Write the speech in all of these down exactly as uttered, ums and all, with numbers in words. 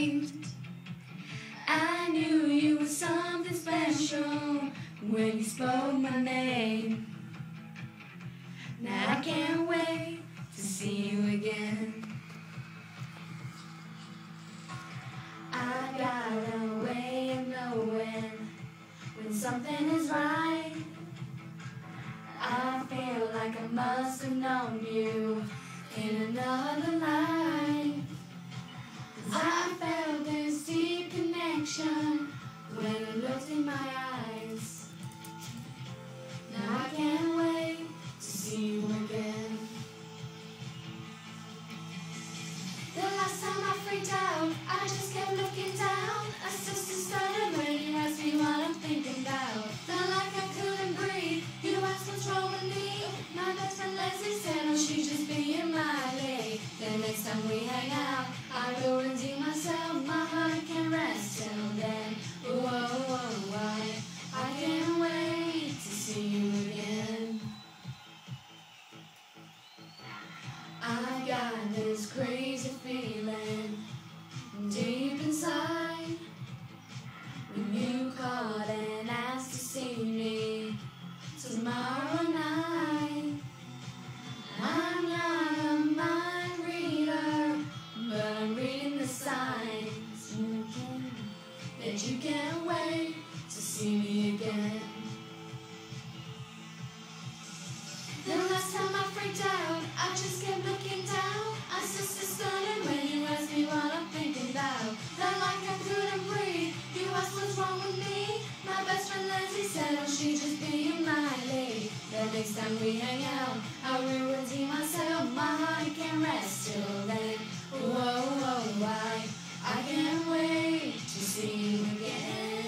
believed. I knew you were something special when you spoke my name. Now I can't wait to see you again. I got a way of knowing when something is right. I feel like I must have known you in another life. 'Cause I felt this deep connection when I looked in my eyes. Now I can't wait to see you again. The last time I freaked out, I just kept looking down. I just started when you asked me what I'm thinking about. Felt like I couldn't breathe. You asked what's wrong with me. My best friend Leslie said, oh, she's just being my lady. The next time we hang out, I go and see myself. My heart can't rest till then. Whoa, whoa, why? I can't wait to see you again. I got this crazy feeling deep inside when you called and asked to see me tomorrow night. I'm not a mind reader, but I'm reading the signs. You can, that you can't wait to see me again. The last time I freaked out, I just kept looking down. I just started when you asked me what I'm thinking about. Felt like I couldn't breathe. You asked what's wrong with me. My best friend Leslie said, oh, she's just being my lady. The next time we hang out, I will redeem myself. My heart can't rest till then. Whoa, whoa, why? I can't wait to see you again.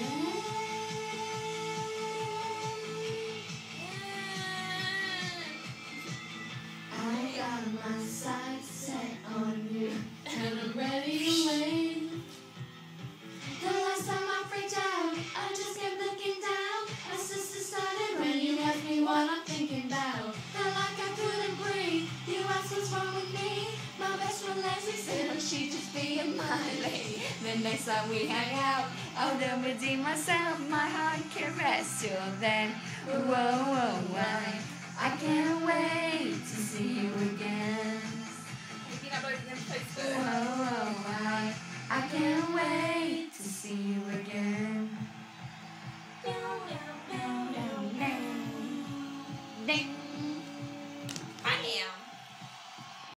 I got my sights set on you, and I'm ready to wait. The last time I freaked out, I just kept looking down. My sister started when you asked me what I'm thinking about. Felt like I couldn't breathe. You asked what's wrong with me. My best friend Leslie said, oh, she's just being my lady. The next time we hang out, I'll then redeem myself. My heart can rest till then. Whoa, whoa, why? I can't wait to see you again.